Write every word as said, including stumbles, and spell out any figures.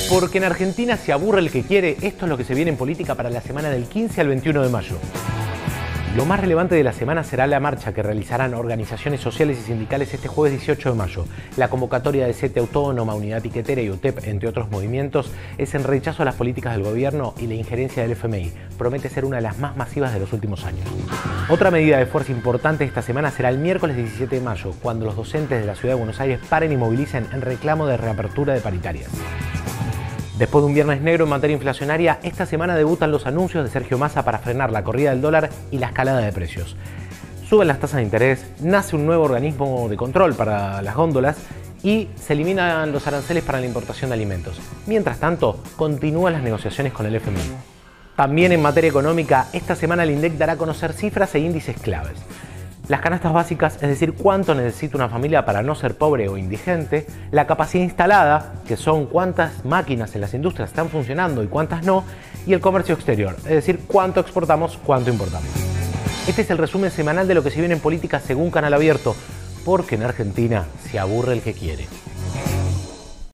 Porque en Argentina se aburre el que quiere, esto es lo que se viene en política para la semana del quince al veintiuno de mayo. Lo más relevante de la semana será la marcha que realizarán organizaciones sociales y sindicales este jueves dieciocho de mayo. La convocatoria de C E T Autónoma, Unidad Piquetera y U T E P, entre otros movimientos, es en rechazo a las políticas del gobierno y la injerencia del F M I. Promete ser una de las más masivas de los últimos años. Otra medida de fuerza importante esta semana será el miércoles diecisiete de mayo, cuando los docentes de la Ciudad de Buenos Aires paren y movilicen en reclamo de reapertura de paritarias. Después de un viernes negro en materia inflacionaria, esta semana debutan los anuncios de Sergio Massa para frenar la corrida del dólar y la escalada de precios. Suben las tasas de interés, nace un nuevo organismo de control para las góndolas y se eliminan los aranceles para la importación de alimentos. Mientras tanto, continúan las negociaciones con el F M I. También en materia económica, esta semana el INDEC dará a conocer cifras e índices claves. Las canastas básicas, es decir, cuánto necesita una familia para no ser pobre o indigente, la capacidad instalada, que son cuántas máquinas en las industrias están funcionando y cuántas no, y el comercio exterior, es decir, cuánto exportamos, cuánto importamos. Este es el resumen semanal de lo que se viene en política según Canal Abierto, porque en Argentina se aburre el que quiere.